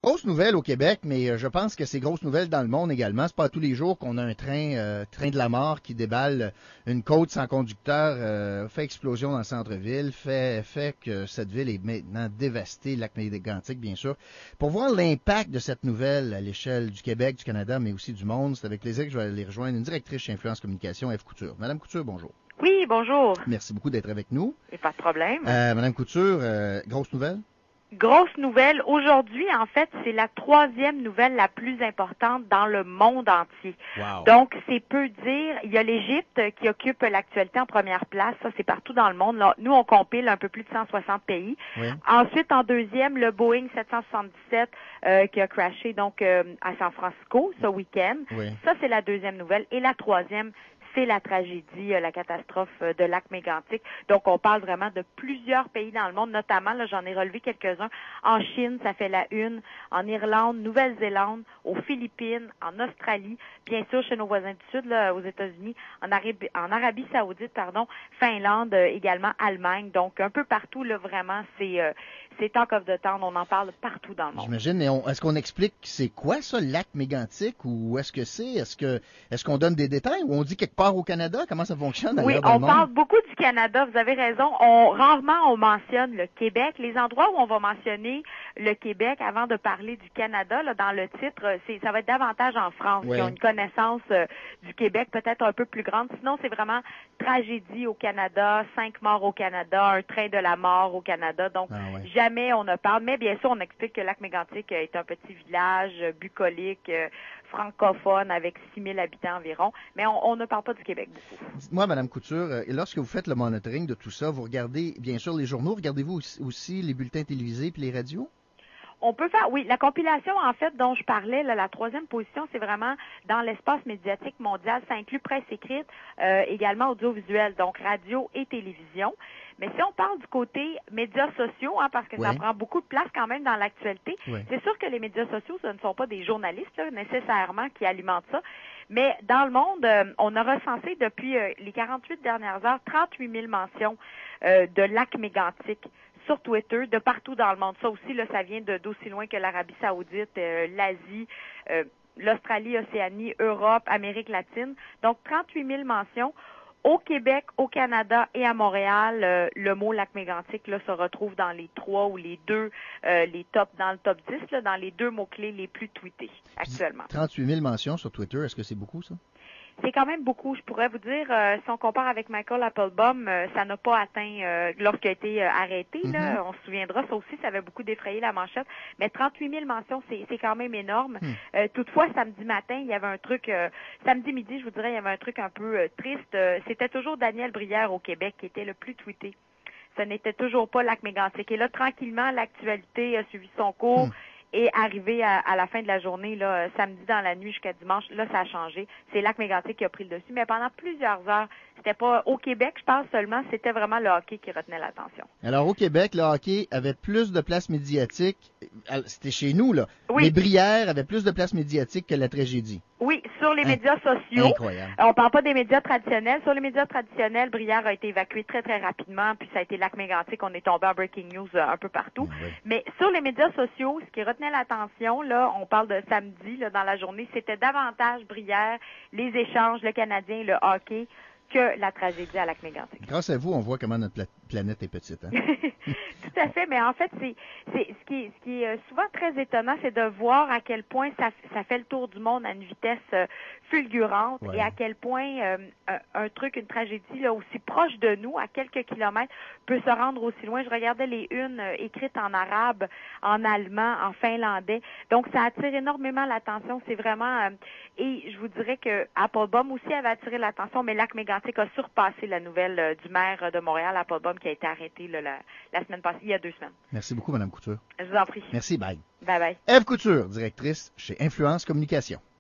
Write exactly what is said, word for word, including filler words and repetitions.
Grosse nouvelle au Québec, mais je pense que c'est grosse nouvelle dans le monde également. C'est pas tous les jours qu'on a un train, euh, train de la mort qui déballe une côte sans conducteur, euh, fait explosion dans le centre-ville, fait, fait que cette ville est maintenant dévastée, Lac-Mégantic bien sûr. Pour voir l'impact de cette nouvelle à l'échelle du Québec, du Canada, mais aussi du monde, c'est avec plaisir que je vais aller rejoindre une directrice chez Influence Communication, Ève Couture. Madame Couture, bonjour. Oui, bonjour. Merci beaucoup d'être avec nous. Et pas de problème. Euh, Madame Couture, euh, grosse nouvelle? Grosse nouvelle. Aujourd'hui, en fait, c'est la troisième nouvelle la plus importante dans le monde entier. Wow. Donc, c'est peu dire. Il y a l'Égypte qui occupe l'actualité en première place. Ça, c'est partout dans le monde. Là, nous, on compile un peu plus de cent soixante pays. Oui. Ensuite, en deuxième, le Boeing sept cent soixante-dix-sept euh, qui a crashé donc euh, à San Francisco ce week-end. Oui. Ça, c'est la deuxième nouvelle. Et la troisième, c'est la tragédie, la catastrophe de Lac-Mégantic. Donc, on parle vraiment de plusieurs pays dans le monde, notamment, là, j'en ai relevé quelques-uns. En Chine, ça fait la une. En Irlande, Nouvelle-Zélande, aux Philippines, en Australie, bien sûr, chez nos voisins du Sud, là, aux États-Unis, en Arabie, en Arabie Saoudite, pardon, Finlande, euh, également Allemagne. Donc, un peu partout, là, vraiment, c'est euh, c'est talk of the town. On en parle partout dans le monde. J'imagine, mais on, est-ce qu'on explique c'est quoi ça, le lac mégantic, ou est-ce que c'est, est-ce que est-ce qu'on donne des détails, ou on dit quelque part au Canada? Comment ça fonctionne Oui, ailleurs dans on le monde? parle beaucoup du Canada, vous avez raison. On, rarement on mentionne le Québec. Les endroits où on va mentionner le Québec avant de parler du Canada, là, dans le titre, c'est, ça va être davantage en France, ouais. qui ont une connaissance euh, du Québec peut-être un peu plus grande. Sinon, c'est vraiment tragédie au Canada, cinq morts au Canada, un train de la mort au Canada. Donc, ah, ouais. jamais on ne parle. Mais bien sûr, on explique que Lac-Mégantic est un petit village euh, bucolique, euh, francophone, avec six mille habitants environ. Mais on, on ne parle pas du Québec beaucoup. Dites-moi, Madame Couture, euh, lorsque vous faites le monitoring de tout ça, vous regardez bien sûr les journaux, regardez-vous aussi, aussi les bulletins télévisés puis les radios? On peut faire, oui, la compilation, en fait, dont je parlais, là, la troisième position, c'est vraiment dans l'espace médiatique mondial. Ça inclut presse écrite, euh, également audiovisuel, donc radio et télévision. Mais si on parle du côté médias sociaux, hein, parce que oui. ça prend beaucoup de place quand même dans l'actualité, oui. c'est sûr que les médias sociaux, ce ne sont pas des journalistes là, nécessairement qui alimentent ça. Mais dans le monde, euh, on a recensé depuis euh, les quarante-huit dernières heures trente-huit mille mentions euh, de Lac-Mégantic sur Twitter, de partout dans le monde. Ça aussi, là, ça vient de, d'aussi loin que l'Arabie Saoudite, euh, l'Asie, euh, l'Australie, Océanie, Europe, Amérique latine. Donc, trente-huit mille mentions. Au Québec, au Canada et à Montréal, euh, le mot Lac-Mégantic là se retrouve dans les trois ou les deux, euh, les top dans le top dix, là, dans les deux mots-clés les plus tweetés actuellement. trente-huit mille mentions sur Twitter, est-ce que c'est beaucoup, ça? C'est quand même beaucoup. Je pourrais vous dire, euh, si on compare avec Michael Applebaum, euh, ça n'a pas atteint, euh, lorsqu'il a été euh, arrêté, mm-hmm. là, on se souviendra, ça aussi, ça avait beaucoup défrayé la manchette. Mais trente-huit mille mentions, c'est, c'est quand même énorme. Mm. Euh, toutefois, samedi matin, il y avait un truc, euh, samedi midi, je vous dirais, il y avait un truc un peu euh, triste. Euh, c'était toujours Daniel Brière au Québec qui était le plus tweeté. Ce n'était toujours pas Lac-Mégantic. Et là, tranquillement, l'actualité a suivi son cours. Mm. Et arrivé à, à la fin de la journée, là, samedi dans la nuit jusqu'à dimanche, là, ça a changé. C'est Lac-Mégantic qui a pris le dessus. Mais pendant plusieurs heures, c'était pas au Québec, je pense seulement, c'était vraiment le hockey qui retenait l'attention. Alors, au Québec, le hockey avait plus de place médiatique. C'était chez nous, là. Oui. Les Brières avaient plus de place médiatique que la tragédie. Oui, sur les médias sociaux. Incroyable. On parle pas des médias traditionnels. Sur les médias traditionnels, Brière a été évacué très, très rapidement, puis ça a été Lac-Mégantic. On est tombé en breaking news un peu partout. Oui. Mais sur les médias sociaux, ce qui retenait l'attention, là, on parle de samedi, là, dans la journée, c'était davantage Brière, les échanges, le Canadien, le hockey, que la tragédie à Lac-Mégantic. Grâce à vous, on voit comment notre pla- planète est petite. Hein? Tout à fait, mais en fait, c'est, c'est ce qui est, ce qui est souvent très étonnant, c'est de voir à quel point ça, ça fait le tour du monde à une vitesse euh, fulgurante ouais. et à quel point euh, un, un truc, une tragédie là aussi proche de nous, à quelques kilomètres, peut se rendre aussi loin. Je regardais les unes euh, écrites en arabe, en allemand, en finlandais. Donc, ça attire énormément l'attention. C'est vraiment... Euh, et je vous dirais que Applebaum aussi avait attiré l'attention, mais Lac-Mégantic a surpassé la nouvelle euh, du maire de Montréal, Applebaum, qui a été arrêté là, la, la semaine passée, il y a deux semaines. Merci beaucoup, Mme Couture. Je vous en prie. Merci, bye. Bye bye. Ève Couture, directrice chez Influence Communication.